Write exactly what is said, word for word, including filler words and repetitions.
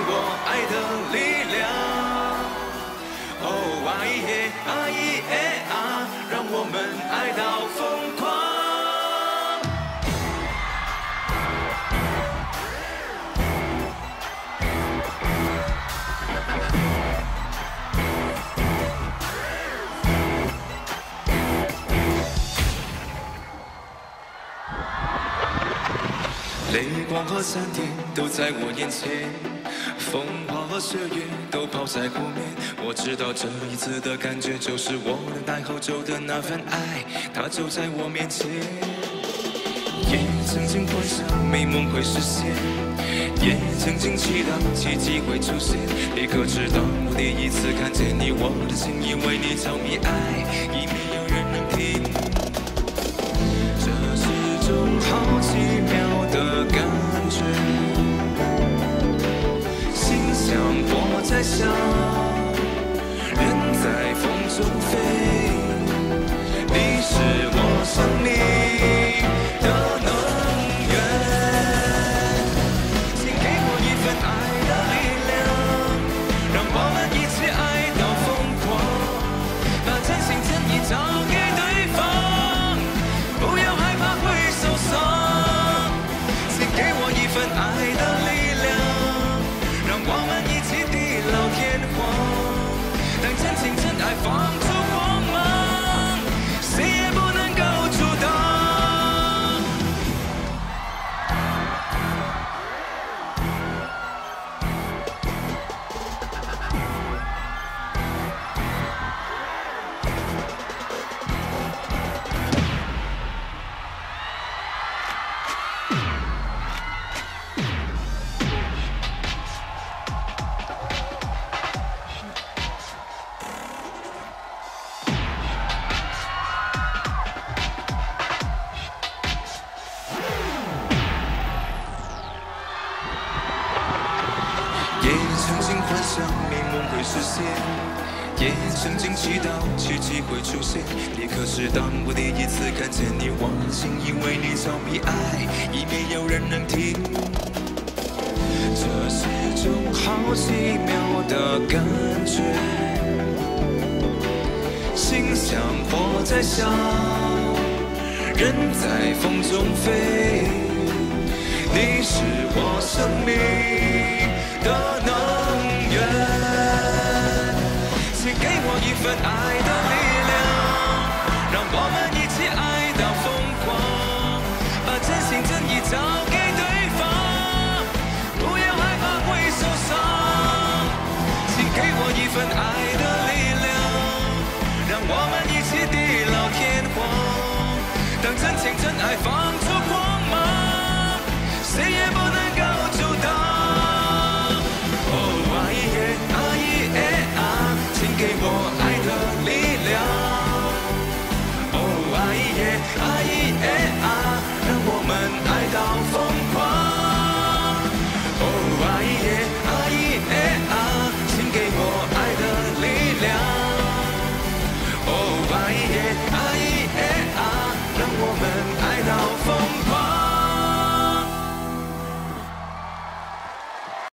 我爱的力量。哦，啊咿耶，啊咿耶啊，让我们爱到疯狂。 泪光和闪电都在我眼前，风花和雪月都抛在后面。我知道这一次的感觉就是我等待好久的那份爱，它就在我面前。也曾经幻想美梦会实现，也曾经祈祷奇迹会出现。你可知道我第一次看见你，我的心因为你着迷爱，已没有人能听。 种好奇妙的感觉，心像火在烧，人在风中飞。你是我生命的能源，请给我一份爱的力量，让我们一起爱到疯狂，把真心真意交给对方。 不要害怕会受伤，请给我一份爱的力量，让我们一起地老天荒。当真情真爱放出光芒，谁也不能够阻挡。实现，也曾经祈祷奇迹会出现。你可是当我第一次看见你，我的心因为你着迷爱，已没有人能停。这是种好奇妙的感觉，心像火在烧，人在风中飞。你是我生命的能源。 给我一份爱